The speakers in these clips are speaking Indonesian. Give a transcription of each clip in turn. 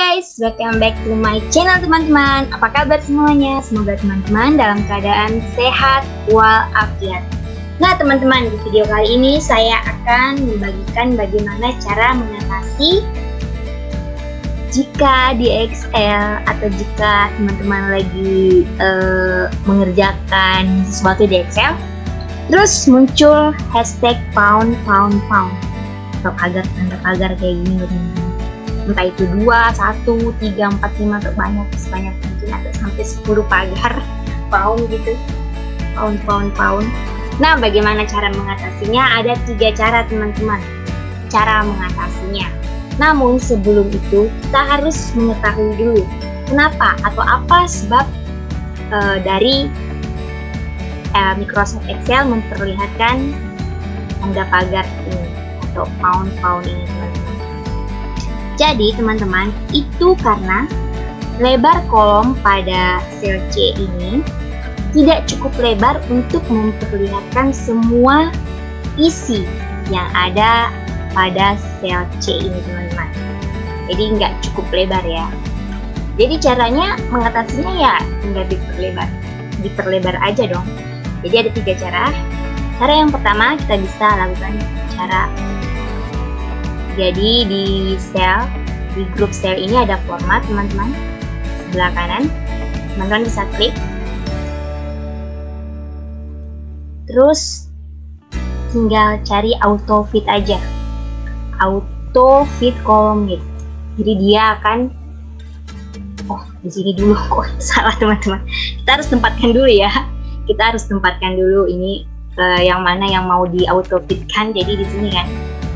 guys, welcome back to my channel teman-teman. Apa kabar semuanya? Semoga teman-teman dalam keadaan sehat walafiat. Nah teman-teman, di video kali ini saya akan membagikan bagaimana cara mengatasi jika di Excel atau jika teman-teman lagi mengerjakan sesuatu di Excel, terus muncul hashtag pound atau tanda pagar kayak gini teman-teman. Entah itu 2, 1, 3, 4, 5 atau sebanyak mungkin atau sampai 10 pagar pound gitu, pound. Nah bagaimana cara mengatasinya? Ada 3 cara teman-teman cara mengatasinya. Namun sebelum itu kita harus mengetahui dulu kenapa atau apa sebab dari Microsoft Excel memperlihatkan tanda pagar ini atau pound ini teman-teman. Jadi teman-teman, itu karena lebar kolom pada sel C ini tidak cukup lebar untuk memperlihatkan semua isi yang ada pada sel C ini teman-teman. Jadi nggak cukup lebar ya. Jadi caranya mengatasinya ya nggak diperlebar aja dong. Jadi ada 3 cara. Cara yang pertama kita bisa lakukan cara, jadi di grup sel ini ada format teman-teman, sebelah kanan teman-teman bisa klik, terus tinggal cari auto fit aja, auto fit column gitu. Jadi dia akan di sini dulu kok salah teman-teman, kita harus tempatkan dulu ini yang mana yang mau di auto fit kan, jadi di sini kan.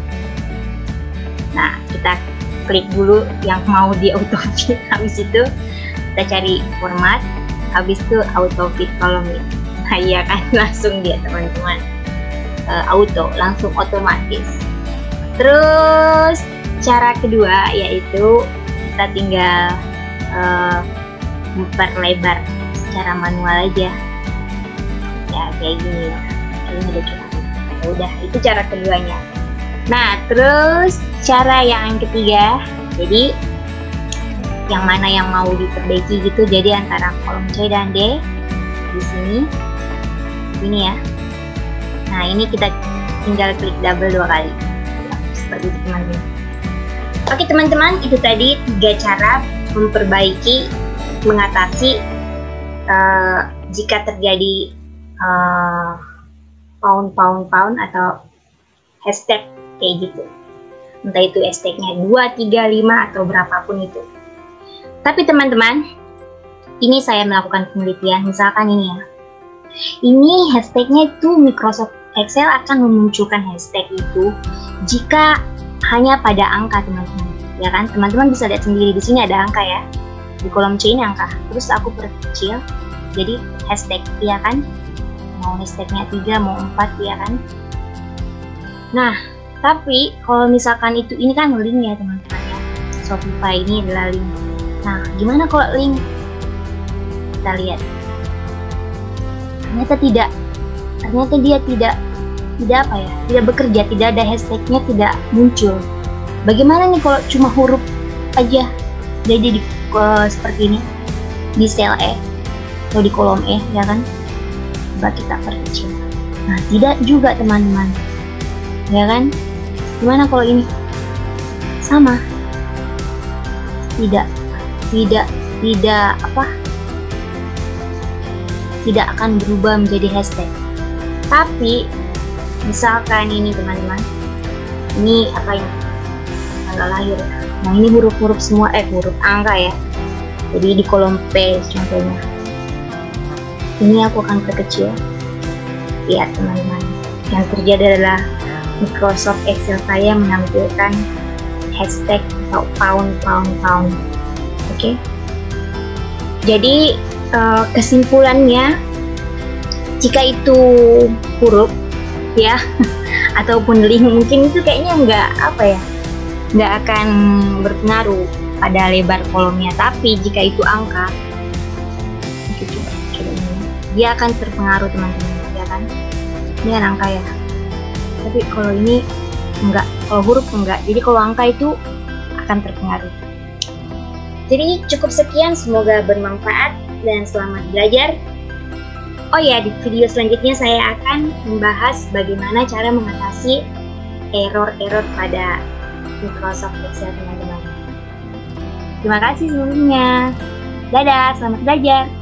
Nah kita klik dulu yang mau di auto fit, habis itu kita cari format, habis itu auto fit column. Nah iya kan, langsung dia teman-teman langsung otomatis. Terus cara kedua yaitu kita tinggal memperlebar secara manual aja ya, kayak gini ya. Ini udah cukup. Udah, itu cara keduanya. Nah terus cara yang ketiga, jadi yang mana yang mau diperbaiki gitu, jadi antara kolom C dan D di sini ya. Nah ini kita tinggal klik double 2 kali ya, seperti itu teman-teman. Oke teman-teman, itu tadi 3 cara memperbaiki, mengatasi jika terjadi pound atau hashtag kayak gitu, entah itu hashtagnya 2, 3, 5 atau berapapun itu. Tapi teman-teman, ini saya melakukan penelitian, misalkan ini ya, ini hashtagnya itu Microsoft Excel akan memunculkan hashtag itu jika hanya pada angka teman-teman, ya kan? Teman-teman bisa lihat sendiri di sini ada angka ya, di kolom C ini angka, terus aku perkecil jadi hashtag, ya kan? Mau hashtagnya 3, mau 4, ya kan? Nah tapi kalau misalkan ini kan link ya teman-teman ya, Shopify ini adalah link. Nah gimana kalau link, kita lihat ternyata dia tidak bekerja, tidak ada hashtagnya, tidak muncul. Bagaimana nih kalau cuma huruf aja jadi seperti ini di sel E atau di kolom E, ya kan? Coba kita perkecil. Nah tidak juga teman-teman, ya kan? Gimana kalau ini sama? Tidak akan berubah menjadi hashtag. Tapi misalkan ini teman-teman, ini apa yang tanggal lahir. Nah ini huruf-huruf semua, huruf angka ya. Jadi di kolom P contohnya. Ini aku akan perkecil. Lihat teman-teman, yang terjadi adalah Microsoft Excel saya menampilkan hashtag atau pound. Oke. Jadi kesimpulannya, jika itu huruf ya ataupun link, mungkin itu kayaknya nggak akan berpengaruh pada lebar kolomnya. Tapi jika itu angka, dia akan terpengaruh teman-teman, ya kan? Ini kan angka ya. Tapi kalau ini enggak, kalau huruf enggak. Jadi kalau angka itu akan terpengaruh. Jadi cukup sekian, semoga bermanfaat dan selamat belajar. Oh ya, di video selanjutnya saya akan membahas bagaimana cara mengatasi error-error pada Microsoft Excel, teman-teman. Terima kasih sebelumnya. Dadah, selamat belajar.